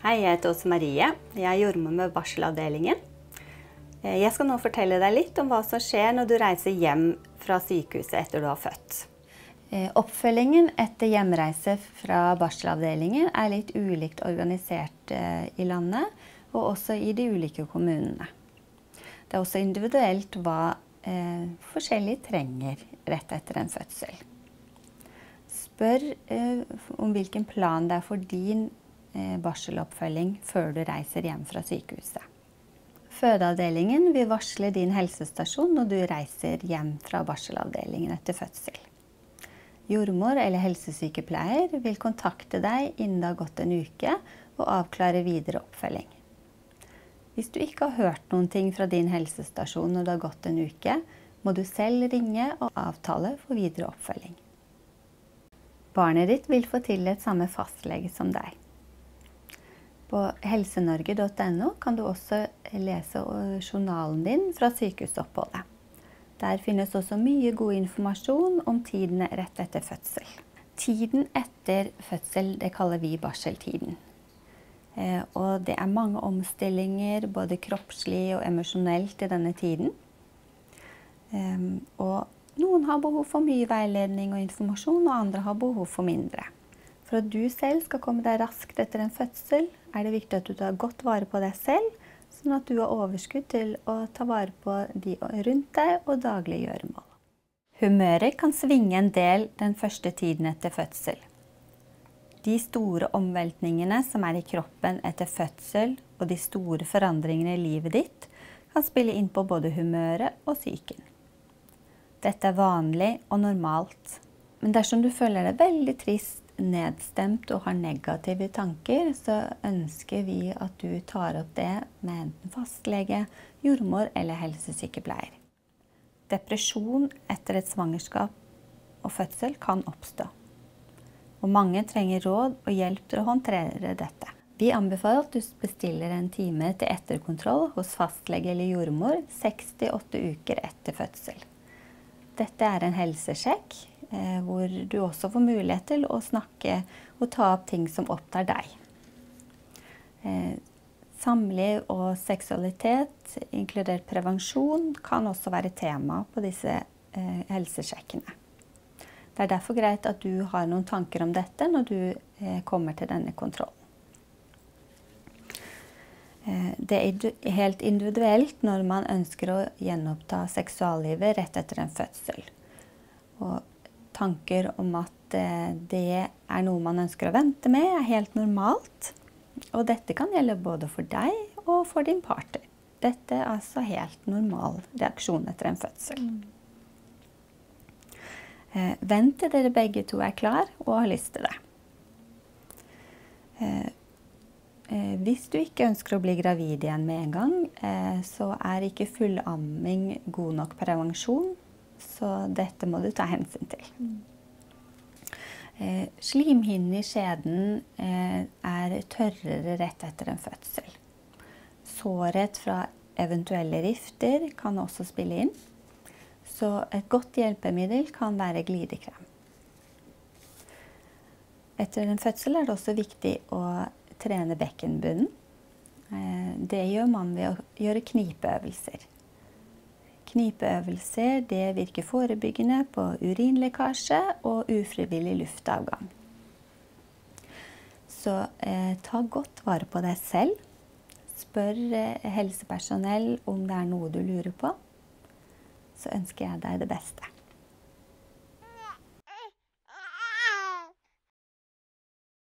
Hei, jeg heter Åse Marie. Jeg er jordmor med barselavdelingen. Jeg skal nå fortelle deg litt om hva som skjer når du reiser hjem fra sykehuset etter du har født. Oppfølgingen etter hjemreise fra barselavdelingen er litt ulikt organisert i landet, og også i de ulike kommunene. Det er også individuelt hva forskjellige trenger rett etter en fødsel. Spør om hvilken plan det er for din barseloppfølging før du reiser hjem fra sykehuset. Fødeavdelingen vil varsle din helsestasjon når du reiser hjem fra barselavdelingen etter fødsel. Jordmor eller helsesykepleier vil kontakte deg innen det har gått en uke og avklare videre oppfølging. Hvis du ikke har hørt noen ting fra din helsestasjon når det har gått en uke, må du selv ringe og avtale for videre oppfølging. Barnet ditt vil få tildelt samme fastlege som deg. På helsenorge.no kan du også lese journalen din fra sykehusoppholdet. Der finnes også mye god informasjon om tidene rett etter fødsel. Tiden etter fødsel, det kaller vi barseltiden. Og det er mange omstillinger, både kroppslig og emosjonelt i denne tiden. Og noen har behov for mye veiledning og informasjon, og andre har behov for mindre. For at du selv skal komme deg raskt etter en fødsel, er det viktig at du tar godt vare på deg selv, sånn at du har overskudd til å ta vare på de rundt deg og daglige gjøremål. Humøret kan svinge en del den første tiden etter fødsel. De store omveltningene som er i kroppen etter fødsel og de store forandringene i livet ditt kan spille inn på både humøret og psyken. Dette er vanlig og normalt, men dersom du føler deg veldig trist, nedstemt og har negative tanker, så ønsker vi at du tar opp det med enten fastlege, jordmor eller helsesykepleier. Depresjon etter et svangerskap og fødsel kan oppstå, og mange trenger råd og hjelp til å håndtere dette. Vi anbefaler at du bestiller en time til etterkontroll hos fastlege eller jordmor 6-8 uker etter fødsel. Dette er en helsesjekk, hvor du også får mulighet til å snakke og ta opp ting som opptar deg. Samliv og seksualitet, inkludert prevensjon, kan også være tema på disse helsesjekkene. Det er derfor greit at du har noen tanker om dette når du kommer til denne kontrollen. Det er helt individuelt når man ønsker å gjenoppta seksuallivet rett etter en fødsel. Og tanker om at det er noe man ønsker å vente med, er helt normalt. Og dette kan gjelde både for deg og for din partner. Dette er altså helt normal reaksjon etter en fødsel. Vent til dere begge to er klar og har lyst til det. Hvis du ikke ønsker å bli gravid igjen med en gang, så er ikke full amming god nok prevensjon. Så dette må du ta hensyn til. Slimhinnen i skjeden er tørrere rett etter en fødsel. Sårhet fra eventuelle rifter kan også spille inn. Så et godt hjelpemiddel kan være glidekrem. Etter en fødsel er det også viktig å trene bekkenbunnen. Det gjør man ved å gjøre knipeøvelser. Knipeøvelser det virker forebyggende på urinlekkasje og ufrivillig luftavgang. Så ta godt vare på deg selv. Spør helsepersonell om det er noe du lurer på. Så ønsker jeg deg det beste.